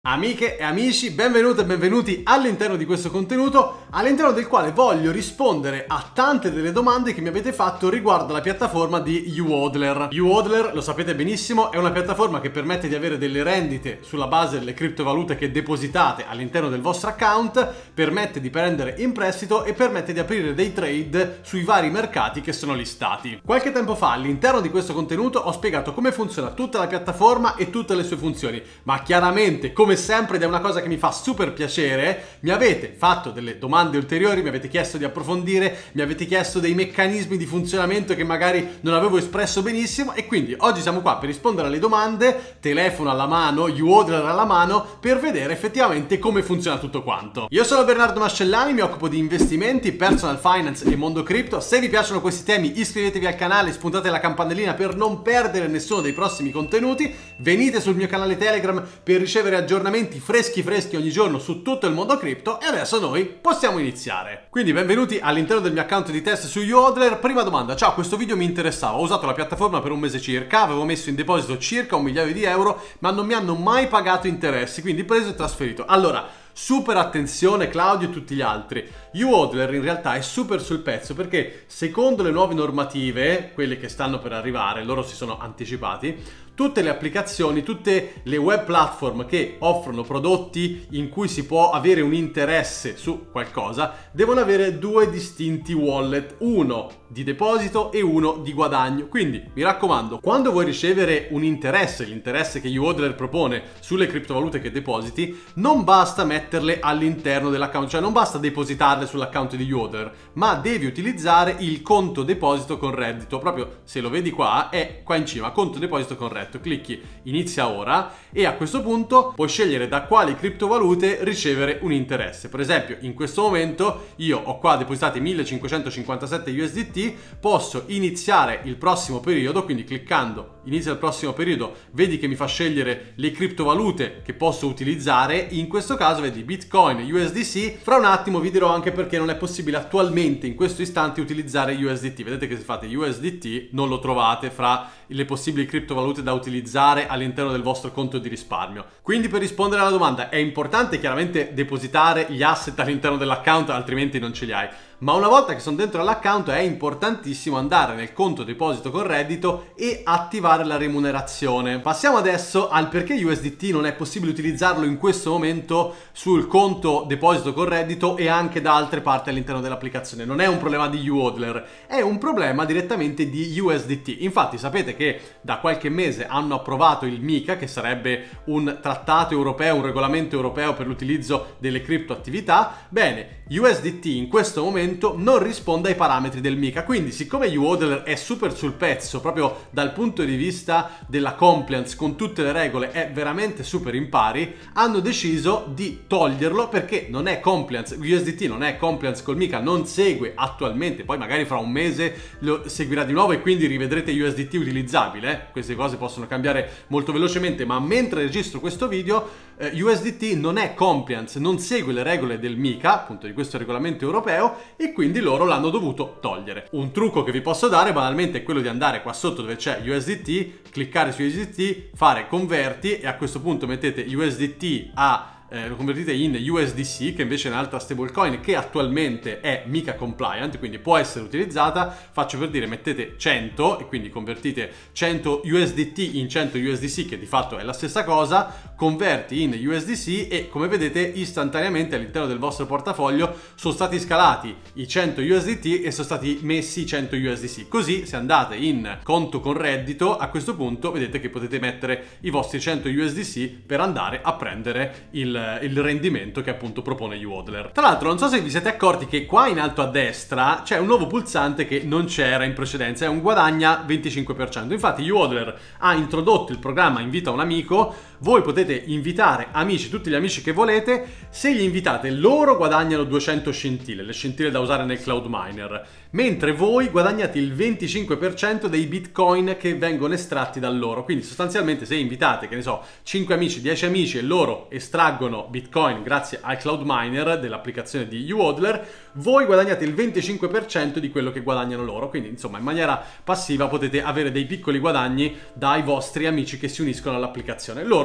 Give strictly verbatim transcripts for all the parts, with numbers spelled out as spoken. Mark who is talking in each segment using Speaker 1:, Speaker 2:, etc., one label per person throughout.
Speaker 1: Amiche e amici, benvenute e benvenuti all'interno di questo contenuto, all'interno del quale voglio rispondere a tante delle domande che mi avete fatto riguardo alla piattaforma di YouHodler. YouHodler, lo sapete benissimo, è una piattaforma che permette di avere delle rendite sulla base delle criptovalute che depositate all'interno del vostro account, permette di prendere in prestito e permette di aprire dei trade sui vari mercati che sono listati. Qualche tempo fa all'interno di questo contenuto ho spiegato come funziona tutta la piattaforma e tutte le sue funzioni, ma chiaramente come Come sempre, ed è una cosa che mi fa super piacere, mi avete fatto delle domande ulteriori, mi avete chiesto di approfondire, mi avete chiesto dei meccanismi di funzionamento che magari non avevo espresso benissimo, e quindi oggi siamo qua per rispondere alle domande, telefono alla mano, YouHodler alla mano, per vedere effettivamente come funziona tutto quanto. Io sono Bernardo Mascellani, mi occupo di investimenti, personal finance e mondo cripto. Se vi piacciono questi temi iscrivetevi al canale, spuntate la campanellina per non perdere nessuno dei prossimi contenuti, venite sul mio canale Telegram per ricevere aggiornamenti freschi freschi ogni giorno su tutto il mondo cripto. E adesso noi possiamo iniziare. Quindi benvenuti all'interno del mio account di test su YouHodler. Prima domanda: ciao, questo video mi interessava, ho usato la piattaforma per un mese circa, avevo messo in deposito circa un migliaio di euro, ma non mi hanno mai pagato interessi, quindi preso e trasferito. Allora, super attenzione Claudio e tutti gli altri, YouHodler in realtà è super sul pezzo, perché secondo le nuove normative, quelle che stanno per arrivare, loro si sono anticipati, tutte le applicazioni, tutte le web platform che offrono prodotti in cui si può avere un interesse su qualcosa devono avere due distinti wallet, uno di deposito e uno di guadagno. Quindi mi raccomando, quando vuoi ricevere un interesse, l'interesse che YouHodler propone sulle criptovalute che depositi, non basta metterle all'interno dell'account, cioè non basta depositarle sull'account di YouHodler, ma devi utilizzare il conto deposito con reddito. Proprio, se lo vedi qua, è qua in cima, conto deposito con reddito. Clicchi inizia ora e a questo punto puoi scegliere da quali criptovalute ricevere un interesse. Per esempio, in questo momento io ho qua depositati millecinquecentocinquantasette U S D T, posso iniziare il prossimo periodo, quindi cliccando inizia il prossimo periodo vedi che mi fa scegliere le criptovalute che posso utilizzare. In questo caso vedi Bitcoin, U S D C. Fra un attimo vi dirò anche perché non è possibile attualmente in questo istante utilizzare U S D T. Vedete che se fate U S D T non lo trovate fra le possibili criptovalute da utilizzare all'interno del vostro conto di risparmio. Quindi, per rispondere alla domanda, è importante chiaramente depositare gli asset all'interno dell'account, altrimenti non ce li hai. Ma una volta che sono dentro l'account è importantissimo andare nel conto deposito con reddito e attivare la remunerazione. Passiamo adesso al perché U S D T non è possibile utilizzarlo in questo momento sul conto deposito con reddito e anche da altre parti all'interno dell'applicazione. Non è un problema di YouHodler, è un problema direttamente di U S D T. Infatti sapete che da qualche mese hanno approvato il MiCA, che sarebbe un trattato europeo, un regolamento europeo per l'utilizzo delle criptoattività. Bene, U S D T in questo momento non risponde ai parametri del MiCA, quindi siccome YouHodler è super sul pezzo proprio dal punto di vista della compliance con tutte le regole, è veramente super in pari, hanno deciso di toglierlo perché non è compliance. U S D T non è compliance col MiCA, non segue attualmente, poi magari fra un mese lo seguirà di nuovo e quindi rivedrete U S D T utilizzabile. eh? Queste cose possono cambiare molto velocemente, ma mentre registro questo video eh, U S D T non è compliance, non segue le regole del MiCA, appunto di questo regolamento europeo, e quindi loro l'hanno dovuto togliere. Un trucco che vi posso dare banalmente è quello di andare qua sotto dove c'è U S D T, cliccare su U S D T, fare converti e a questo punto mettete U S D T a Eh, lo convertite in U S D C, che invece è un'altra stablecoin che attualmente è MiCA compliant, quindi può essere utilizzata. Faccio per dire, mettete cento e quindi convertite cento U S D T in cento U S D C, che di fatto è la stessa cosa, converti in U S D C e come vedete istantaneamente all'interno del vostro portafoglio sono stati scalati i cento U S D T e sono stati messi i cento U S D C. Così se andate in conto con reddito a questo punto vedete che potete mettere i vostri cento U S D C per andare a prendere il il rendimento che appunto propone YouHodler. Tra l'altro non so se vi siete accorti che qua in alto a destra c'è un nuovo pulsante che non c'era in precedenza, è un guadagna venticinque per cento. Infatti YouHodler ha introdotto il programma Invita un amico. Voi potete invitare amici, tutti gli amici che volete. Se gli invitate, loro guadagnano duecento scintille, le scintille da usare nel cloud miner, mentre voi guadagnate il venticinque per cento dei bitcoin che vengono estratti da loro. Quindi sostanzialmente se invitate, che ne so, cinque amici, dieci amici e loro estraggono bitcoin grazie al cloud miner dell'applicazione di YouHodler, voi guadagnate il venticinque per cento di quello che guadagnano loro. Quindi insomma in maniera passiva potete avere dei piccoli guadagni dai vostri amici che si uniscono all'applicazione. Loro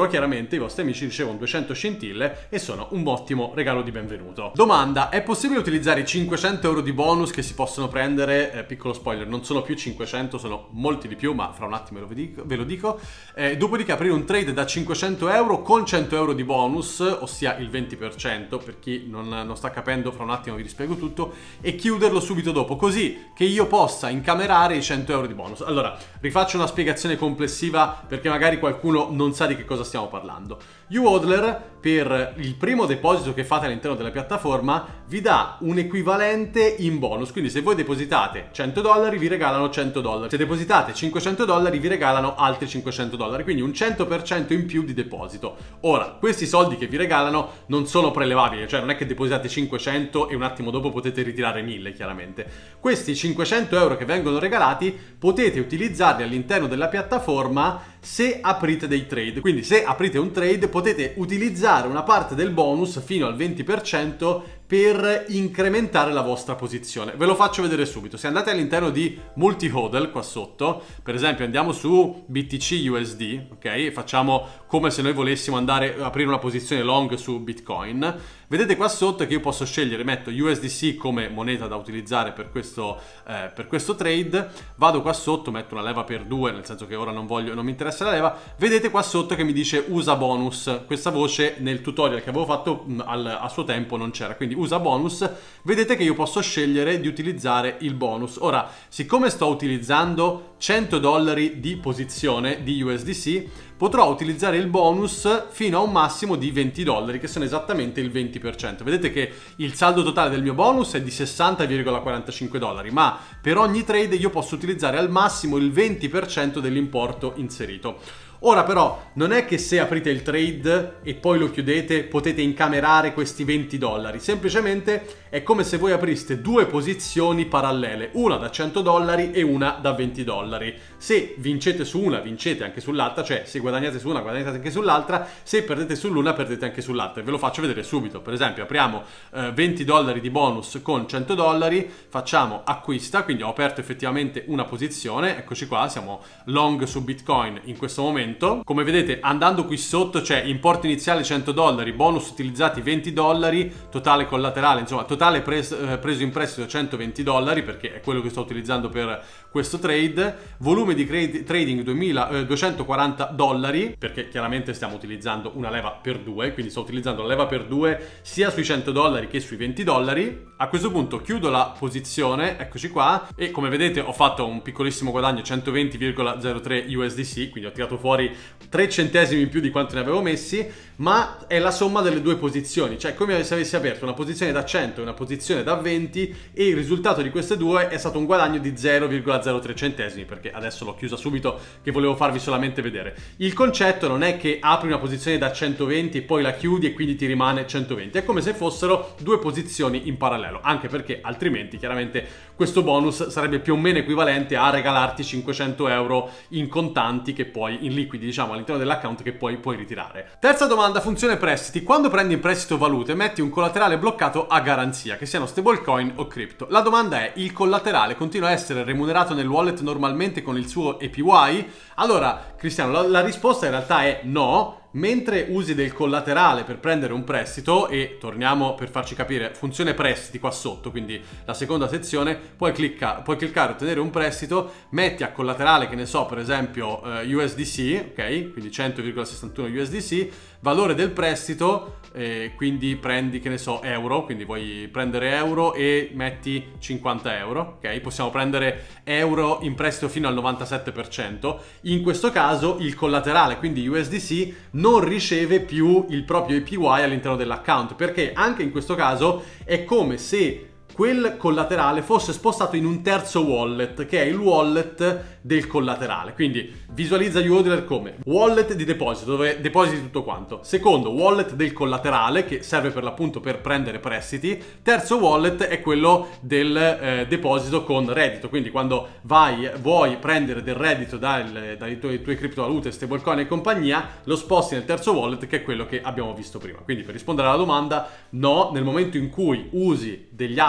Speaker 1: loro chiaramente, i vostri amici, ricevono duecento scintille e sono un ottimo regalo di benvenuto. Domanda: è possibile utilizzare i cinquecento euro di bonus che si possono prendere? Eh, piccolo spoiler, non sono più cinquecento, sono molti di più, ma fra un attimo ve lo dico. Ve lo dico. Eh, dopodiché aprire un trade da cinquecento euro con cento euro di bonus, ossia il venti per cento, per chi non, non sta capendo, fra un attimo vi rispiego tutto, e chiuderlo subito dopo, così che io possa incamerare i cento euro di bonus. Allora, rifaccio una spiegazione complessiva perché magari qualcuno non sa di che cosa stiamo parlando. YouHodler, per il primo deposito che fate all'interno della piattaforma, vi dà un equivalente in bonus. Quindi se voi depositate cento dollari vi regalano cento dollari, se depositate cinquecento dollari vi regalano altri cinquecento dollari, quindi un cento per cento in più di deposito. Ora, questi soldi che vi regalano non sono prelevabili, cioè non è che depositate cinquecento e un attimo dopo potete ritirare mille, chiaramente. Questi cinquecento euro che vengono regalati potete utilizzarli all'interno della piattaforma se aprite dei trade. Quindi se aprite un trade potete utilizzare una parte del bonus fino al venti per cento per incrementare la vostra posizione. Ve lo faccio vedere subito. Se andate all'interno di multi-hodl qua sotto, per esempio andiamo su B T C U S D, ok? E facciamo come se noi volessimo andare a aprire una posizione long su Bitcoin. Vedete qua sotto che io posso scegliere, metto U S D C come moneta da utilizzare per questo, eh, per questo trade, vado qua sotto, metto una leva per due, nel senso che ora non voglio, non mi interessa la leva. Vedete qua sotto che mi dice usa bonus. Questa voce nel tutorial che avevo fatto mh, al, a suo tempo non c'era, quindi usa bonus. Vedete che io posso scegliere di utilizzare il bonus. Ora, siccome sto utilizzando cento dollari di posizione di U S D C, potrò utilizzare il bonus fino a un massimo di venti dollari, che sono esattamente il venti per cento. Vedete che il saldo totale del mio bonus è di sessanta virgola quarantacinque dollari, ma per ogni trade io posso utilizzare al massimo il venti per cento dell'importo inserito. Ora però non è che se aprite il trade e poi lo chiudete potete incamerare questi venti dollari, semplicemente è come se voi apriste due posizioni parallele, una da cento dollari e una da venti dollari. Se vincete su una vincete anche sull'altra, cioè se guadagnate su una guadagnate anche sull'altra, se perdete sull'una perdete anche sull'altra. Ve lo faccio vedere subito. Per esempio apriamo eh, venti dollari di bonus con cento dollari, facciamo acquista, quindi ho aperto effettivamente una posizione, eccoci qua, siamo long su Bitcoin in questo momento. Come vedete andando qui sotto c'è importo iniziale cento dollari, bonus utilizzati venti dollari, totale collaterale, insomma totale pres eh, preso in prestito centoventi dollari, perché è quello che sto utilizzando per questo trade, volume di trading duemila, eh, duecentoquaranta dollari, perché chiaramente stiamo utilizzando una leva per due, quindi sto utilizzando la leva per due sia sui cento dollari che sui venti dollari. A questo punto chiudo la posizione, eccoci qua, e come vedete ho fatto un piccolissimo guadagno, centoventi virgola zero tre U S D C, quindi ho tirato fuori tre centesimi in più di quanto ne avevo messi, ma è la somma delle due posizioni, cioè come se avessi aperto una posizione da cento e una posizione da venti, e il risultato di queste due è stato un guadagno di zero virgola zero tre centesimi, perché adesso l'ho chiusa subito che volevo farvi solamente vedere. Il concetto non è che apri una posizione da centoventi e poi la chiudi e quindi ti rimane centoventi, è come se fossero due posizioni in parallelo, anche perché altrimenti chiaramente questo bonus sarebbe più o meno equivalente a regalarti cinquecento euro in contanti che poi in liquidi, diciamo, all'interno dell'account, che poi puoi ritirare. Terza domanda, funzione prestiti. Quando prendi in prestito valute metti un collaterale bloccato a garanzia, che siano stablecoin o cripto. La domanda è: il collaterale continua a essere remunerato nel wallet normalmente con il suo A P Y? Allora Cristiano, la, la risposta in realtà è no. Mentre usi del collaterale per prendere un prestito, e torniamo per farci capire, funzione prestiti qua sotto, quindi la seconda sezione, puoi, clicca, puoi cliccare ottenere un prestito, metti a collaterale, che ne so, per esempio eh, U S D C, ok? Quindi cento virgola sessantuno U S D C, valore del prestito, eh, quindi prendi, che ne so, euro, quindi vuoi prendere euro e metti cinquanta euro, ok? Possiamo prendere euro in prestito fino al novantasette per cento. In questo caso il collaterale, quindi U S D C, non riceve più il proprio A P Y all'interno dell'account, perché anche in questo caso è come se quel collaterale fosse spostato in un terzo wallet, che è il wallet del collaterale. Quindi visualizza YouHodler come wallet di deposito, dove depositi tutto quanto. Secondo, wallet del collaterale, che serve per l'appunto per prendere prestiti. Terzo wallet è quello del eh, deposito con reddito, quindi quando vai, vuoi prendere del reddito dal, dai tuoi, tuoi criptovalute, stablecoin e compagnia, lo sposti nel terzo wallet, che è quello che abbiamo visto prima. Quindi per rispondere alla domanda, no, nel momento in cui usi degli asset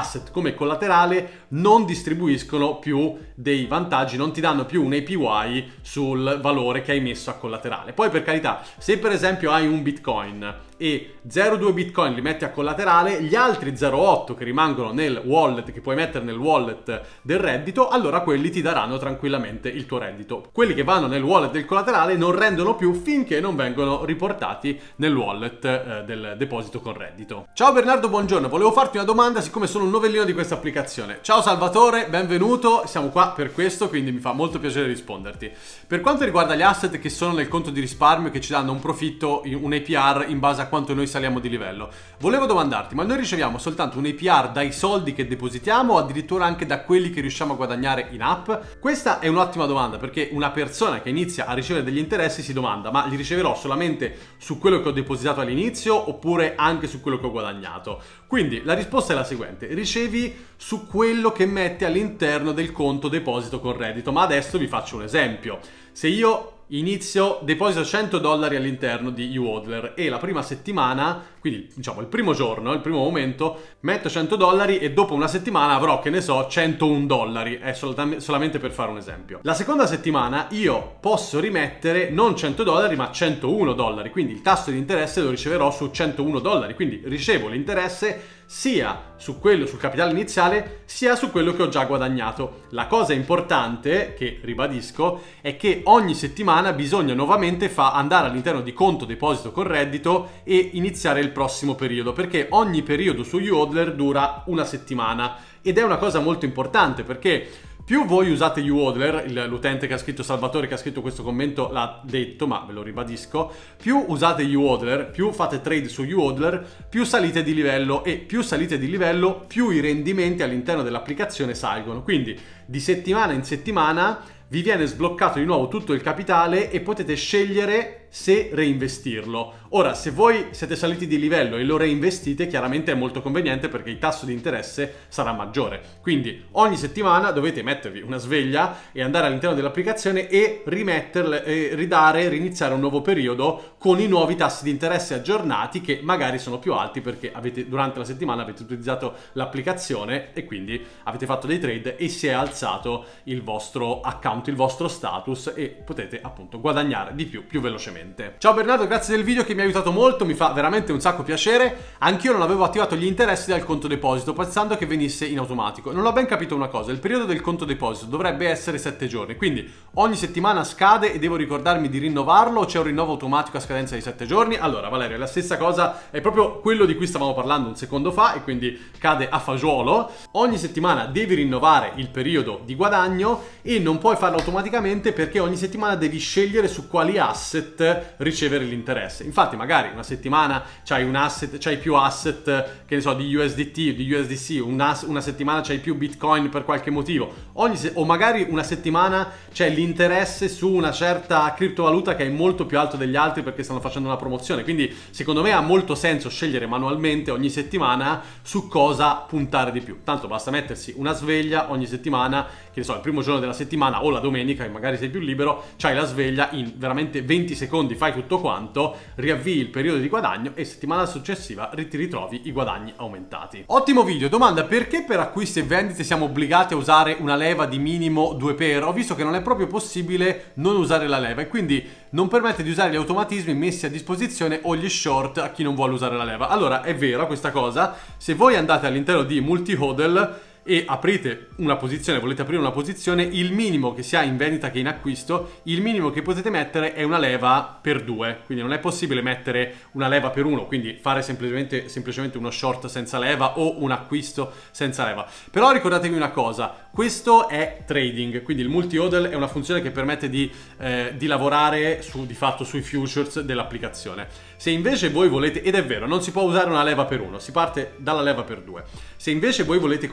Speaker 1: asset come collaterale non distribuiscono più dei vantaggi, non ti danno più un A P Y sul valore che hai messo a collaterale. Poi per carità, se per esempio hai un Bitcoin e zero virgola due Bitcoin li metti a collaterale, gli altri zero virgola otto che rimangono nel wallet, che puoi mettere nel wallet del reddito, allora quelli ti daranno tranquillamente il tuo reddito. Quelli che vanno nel wallet del collaterale non rendono più finché non vengono riportati nel wallet eh, del deposito con reddito. Ciao Bernardo, buongiorno, volevo farti una domanda siccome sono un novellino di questa applicazione. Ciao Salvatore, benvenuto, siamo qua per questo, quindi mi fa molto piacere risponderti. Per quanto riguarda gli asset che sono nel conto di risparmio, che ci danno un profitto, un A P R in base a quanto noi saliamo di livello, volevo domandarti, ma noi riceviamo soltanto un A P R dai soldi che depositiamo o addirittura anche da quelli che riusciamo a guadagnare in app? Questa è un'ottima domanda, perché una persona che inizia a ricevere degli interessi si domanda: ma li riceverò solamente su quello che ho depositato all'inizio oppure anche su quello che ho guadagnato? Quindi la risposta è la seguente: ricevi su quello che metti all'interno del conto deposito con reddito. Ma adesso vi faccio un esempio. Se io inizio, deposito cento dollari all'interno di YouOdler e la prima settimana, quindi diciamo il primo giorno, il primo momento, metto cento dollari e dopo una settimana avrò, che ne so, centouno dollari, è sol- solamente per fare un esempio. La seconda settimana io posso rimettere non cento dollari ma centouno dollari, quindi il tasso di interesse lo riceverò su centouno dollari, quindi ricevo l'interesse sia su quello, sul capitale iniziale, sia su quello che ho già guadagnato. La cosa importante, che ribadisco, è che ogni settimana bisogna nuovamente fa andare all'interno di conto deposito con reddito e iniziare il prossimo periodo, perché ogni periodo su YouOdler dura una settimana ed è una cosa molto importante, perché più voi usate YouOdler, l'utente che ha scritto, Salvatore che ha scritto questo commento l'ha detto, ma ve lo ribadisco, più usate YouOdler, più fate trade su YouOdler, più salite di livello, e più salite di livello, più i rendimenti all'interno dell'applicazione salgono. Quindi di settimana in settimana vi viene sbloccato di nuovo tutto il capitale e potete scegliere se reinvestirlo. Ora, se voi siete saliti di livello e lo reinvestite, chiaramente è molto conveniente perché il tasso di interesse sarà maggiore. Quindi ogni settimana dovete mettervi una sveglia e andare all'interno dell'applicazione e rimetterle, e ridare, riniziare un nuovo periodo con i nuovi tassi di interesse aggiornati, che magari sono più alti perché avete, durante la settimana avete utilizzato l'applicazione e quindi avete fatto dei trade e si è alzato il vostro account, il vostro status, e potete appunto guadagnare di più, più velocemente. Ciao Bernardo, grazie del video che mi ha aiutato molto, mi fa veramente un sacco piacere. Anch'io non avevo attivato gli interessi dal conto deposito pensando che venisse in automatico. Non ho ben capito una cosa: il periodo del conto deposito dovrebbe essere sette giorni, quindi ogni settimana scade e devo ricordarmi di rinnovarlo, o c'è un rinnovo automatico a scadenza di sette giorni? Allora Valerio, è la stessa cosa, è proprio quello di cui stavamo parlando un secondo fa e quindi cade a fagiolo. Ogni settimana devi rinnovare il periodo di guadagno e non puoi farlo automaticamente perché ogni settimana devi scegliere su quali asset ricevere l'interesse. Infatti magari una settimana c'hai un asset, c'hai più asset, che ne so, di U S D T, di U S D C, una, una settimana c'hai più Bitcoin per qualche motivo, ogni se- o magari una settimana c'è l'interesse su una certa criptovaluta che è molto più alto degli altri perché stanno facendo una promozione. Quindi secondo me ha molto senso scegliere manualmente ogni settimana su cosa puntare di più. Tanto basta mettersi una sveglia ogni settimana, che ne so, il primo giorno della settimana o la domenica, che magari sei più libero, c'hai la sveglia, in veramente venti secondi fai tutto quanto, riavvii il periodo di guadagno e settimana successiva ti ritrovi i guadagni aumentati. Ottimo video. Domanda: perché per acquisti e vendite siamo obbligati a usare una leva di minimo due per? Ho visto che non è proprio possibile non usare la leva e quindi non permette di usare gli automatismi messi a disposizione o gli short a chi non vuole usare la leva. Allora, è vera questa cosa. Se voi andate all'interno di multi-hodl e aprite una posizione, volete aprire una posizione, il minimo che si ha in vendita che in acquisto, il minimo che potete mettere è una leva per due, quindi non è possibile mettere una leva per uno, quindi fare semplicemente, semplicemente uno short senza leva o un acquisto senza leva. Però ricordatevi una cosa: questo è trading, quindi il multi-hodl è una funzione che permette di, eh, di lavorare su, di fatto sui futures dell'applicazione. Se invece voi volete, ed è vero, non si può usare una leva per uno, si parte dalla leva per due. Se invece voi volete comprare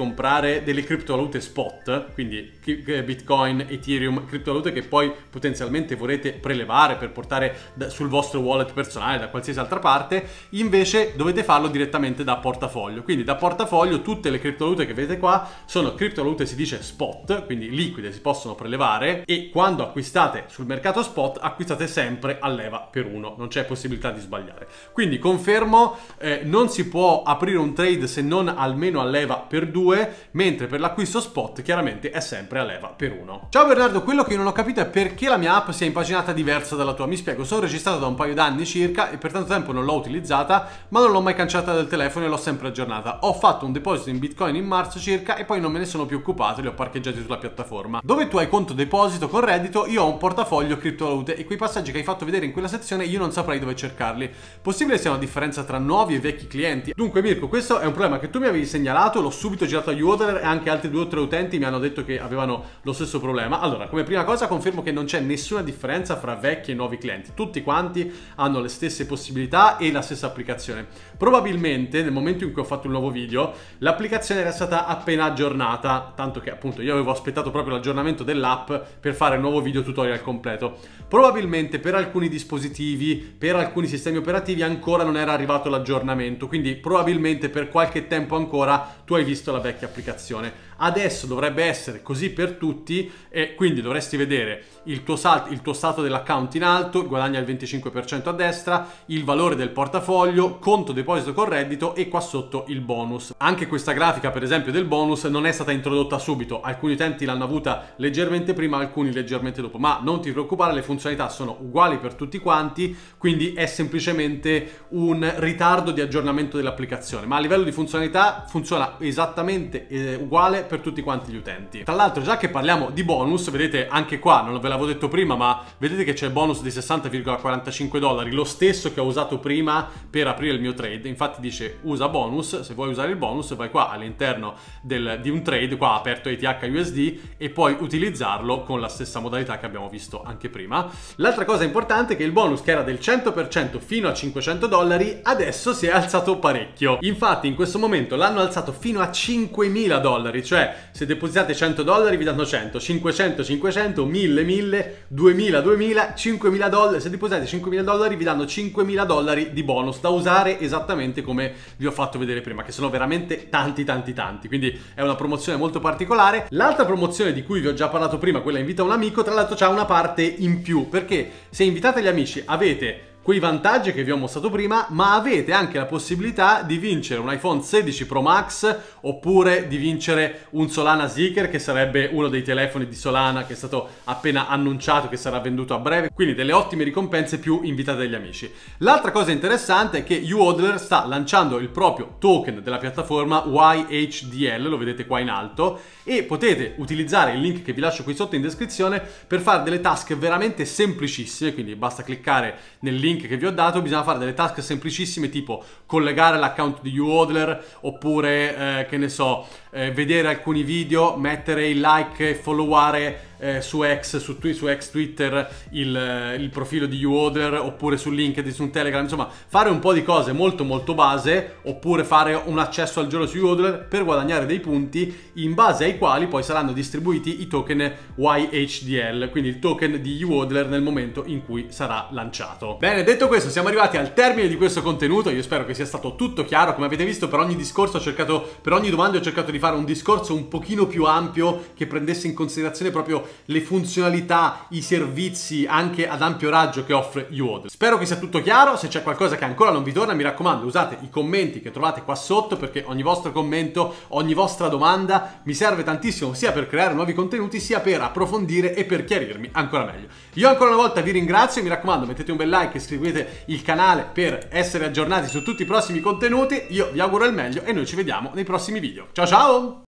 Speaker 1: spalmare delle criptovalute spot, quindi Bitcoin, Ethereum, criptovalute che poi potenzialmente vorrete prelevare per portare da, sul vostro wallet personale da qualsiasi altra parte, invece dovete farlo direttamente da portafoglio. Quindi da portafoglio tutte le criptovalute che vedete qua sono criptovalute, si dice spot, quindi liquide, si possono prelevare, e quando acquistate sul mercato spot acquistate sempre a leva per uno, non c'è possibilità di sbagliare. Quindi confermo, eh, non si può aprire un trade se non almeno a leva per due, mentre per l'acquisto spot chiaramente è sempre a leva per uno. Ciao Bernardo, quello che non ho capito è perché la mia app sia impaginata diversa dalla tua. Mi spiego, sono registrato da un paio d'anni circa e per tanto tempo non l'ho utilizzata, ma non l'ho mai cancellata dal telefono e l'ho sempre aggiornata. Ho fatto un deposito in Bitcoin in marzo circa e poi non me ne sono più occupato, li ho parcheggiati sulla piattaforma. Dove tu hai conto deposito con reddito, io ho un portafoglio criptovalute e quei passaggi che hai fatto vedere in quella sezione io non saprei dove cercarli. Possibile sia una differenza tra nuovi e vecchi clienti? Dunque Mirko, questo è un problema che tu mi avevi segnalato, l'ho subito girato a YouOdler e anche altri due o tre utenti mi hanno detto che avevano lo stesso problema. Allora, come prima cosa confermo che non c'è nessuna differenza fra vecchi e nuovi clienti, tutti quanti hanno le stesse possibilità e la stessa applicazione. Probabilmente nel momento in cui ho fatto il nuovo video l'applicazione era stata appena aggiornata, tanto che appunto io avevo aspettato proprio l'aggiornamento dell'app per fare il nuovo video tutorial completo. Probabilmente per alcuni dispositivi, per alcuni sistemi operativi ancora non era arrivato l'aggiornamento, quindi probabilmente per qualche tempo ancora tu hai visto la vecchia applicazione. Adesso dovrebbe essere così per tutti e quindi dovresti vedere il tuo, salto, il tuo stato dell'account in alto, guadagna il venticinque per cento a destra, il valore del portafoglio, conto deposito con reddito e qua sotto il bonus. Anche questa grafica per esempio del bonus non è stata introdotta subito, alcuni utenti l'hanno avuta leggermente prima, alcuni leggermente dopo, ma non ti preoccupare, le funzionalità sono uguali per tutti quanti, quindi è semplicemente un ritardo di aggiornamento dell'applicazione, ma a livello di funzionalità funziona esattamente eh, uguale per tutti quanti gli utenti. Tra l'altro, già che parliamo di bonus, vedete anche qua, non ve l'avevo detto prima, ma vedete che c'è il bonus di sessanta virgola quarantacinque dollari, lo stesso che ho usato prima per aprire il mio trade. Infatti dice usa bonus, se vuoi usare il bonus vai qua all'interno di un trade, qua aperto E T H U S D, e puoi utilizzarlo con la stessa modalità che abbiamo visto anche prima. L'altra cosa importante è che il bonus, che era del cento per cento fino a cinquecento dollari, adesso si è alzato parecchio. Infatti in questo momento l'hanno alzato fino a cinquemila dollari, cioè se depositate cento dollari vi danno cento, cinquecento cinquecento, mille mille, duemila duemila, cinquemila dollari. Se depositate cinquemila dollari vi danno cinquemila dollari di bonus da usare esattamente come vi ho fatto vedere prima, che sono veramente tanti tanti tanti, quindi è una promozione molto particolare. L'altra promozione di cui vi ho già parlato prima, quella invita un amico, tra l'altro c'ha una parte in più, perché se invitate gli amici avete quei vantaggi che vi ho mostrato prima, ma avete anche la possibilità di vincere un iPhone sedici Pro Max oppure di vincere un Solana Zeekr, che sarebbe uno dei telefoni di Solana che è stato appena annunciato che sarà venduto a breve, quindi delle ottime ricompense più invitate dagli amici. L'altra cosa interessante è che YouOdler sta lanciando il proprio token della piattaforma Y H D L, lo vedete qua in alto, e potete utilizzare il link che vi lascio qui sotto in descrizione per fare delle task veramente semplicissime, quindi basta cliccare nel link che vi ho dato, bisogna fare delle task semplicissime tipo collegare l'account di YouOdler oppure eh, che ne so, eh, vedere alcuni video, mettere il like e followare eh, su X, su, su X Twitter il, il profilo di YouOdler, oppure su LinkedIn, su Telegram, insomma fare un po' di cose molto molto base, oppure fare un accesso al giorno su YouOdler per guadagnare dei punti in base ai quali poi saranno distribuiti i token Y H D L, quindi il token di YouOdler nel momento in cui sarà lanciato. Bene, detto questo siamo arrivati al termine di questo contenuto, io spero che sia stato tutto chiaro. Come avete visto, per ogni discorso ho cercato, per ogni domanda ho cercato di fare un discorso un pochino più ampio che prendesse in considerazione proprio le funzionalità, i servizi anche ad ampio raggio che offre YouOdler. Spero che sia tutto chiaro. Se c'è qualcosa che ancora non vi torna, mi raccomando, usate i commenti che trovate qua sotto, perché ogni vostro commento, ogni vostra domanda mi serve tantissimo, sia per creare nuovi contenuti, sia per approfondire e per chiarirmi ancora meglio. Io ancora una volta vi ringrazio, mi raccomando, mettete un bel like, iscrivetevi il canale per essere aggiornati su tutti i prossimi contenuti. Io vi auguro il meglio e noi ci vediamo nei prossimi video. Ciao ciao!